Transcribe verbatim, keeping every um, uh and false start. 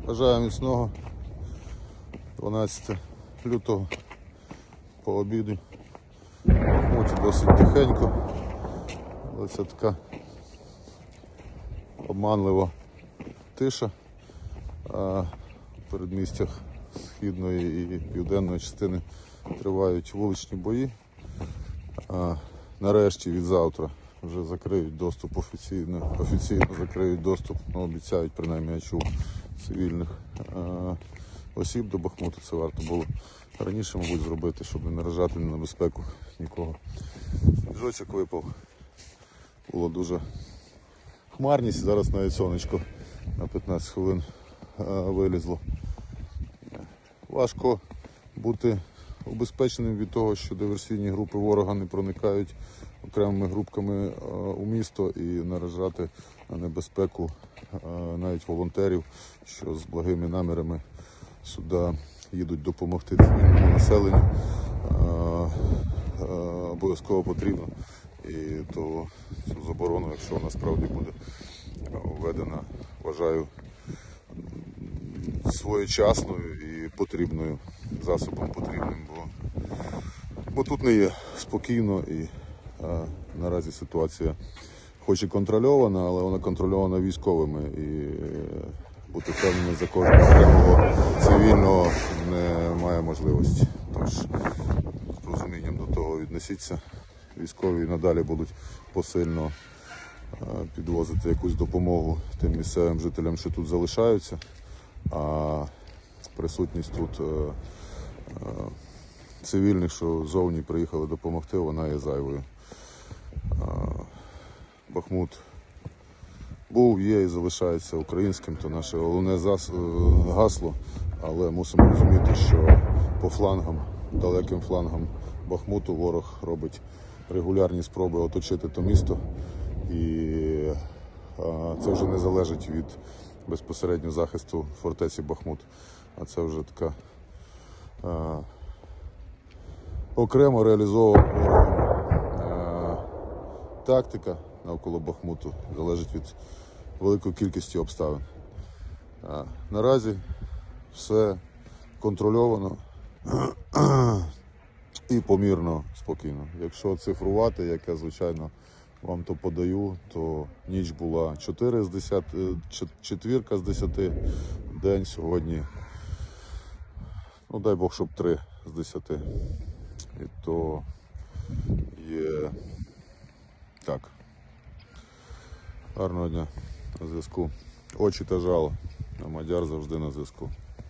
Бажаю міцного. дванадцяте лютого по обіду. Бахмуті досить тихенько, але це така обманлива тиша. А в передмістях східної і південної частини тривають вуличні бої. А нарешті від завтра вже закриють доступ офіційно, офіційно закриють доступ, ну, обіцяють, принаймні я чув, цивільних а, осіб до Бахмуту. Це варто було раніше, мабуть, зробити, щоб не наражати на небезпеку нікого. Сніжочок випав, було дуже хмарність, зараз навіть сонечко на п'ятнадцять хвилин а, вилізло. Важко бути убезпеченим від того, що диверсійні групи ворога не проникають окремими групками у місто і наражати на небезпеку навіть волонтерів, що з благими намірами сюди їдуть допомогти цивільному населенню. Обов'язково потрібно. І то цю заборону, якщо вона справді буде введена, вважаю своєчасною і потрібною, засобом потрібним, бо, бо тут не є спокійно і а, наразі ситуація хоч і контрольована, але вона контрольована військовими і бути впевненим за кожного окремого цивільного немає можливості. Тож з розумінням до того віднесіться. Військові надалі будуть посильно а, підвозити якусь допомогу тим місцевим жителям, що тут залишаються. А присутність тут е, е, цивільних, що зовні приїхали допомогти, вона є зайвою. Е, Бахмут був, є і залишається українським, то наше головне зас, е, гасло, але мусимо розуміти, що по флангам, далеким флангам Бахмуту ворог робить регулярні спроби оточити то місто, і е, це вже не залежить від безпосередньо захисту фортеці Бахмут. А це вже така а, окремо реалізована ворогом а, тактика навколо Бахмуту, залежить від великої кількості обставин. А, наразі все контрольовано і помірно, спокійно. Якщо цифрувати, як я, звичайно, вам то подаю, то ніч була чотири з десяти, четвірка з десяти, день сьогодні, ну дай Бог, щоб три з десяти. І то є так. Гарного дня, на зв'язку. Очі та жало. А Мадяр завжди на зв'язку.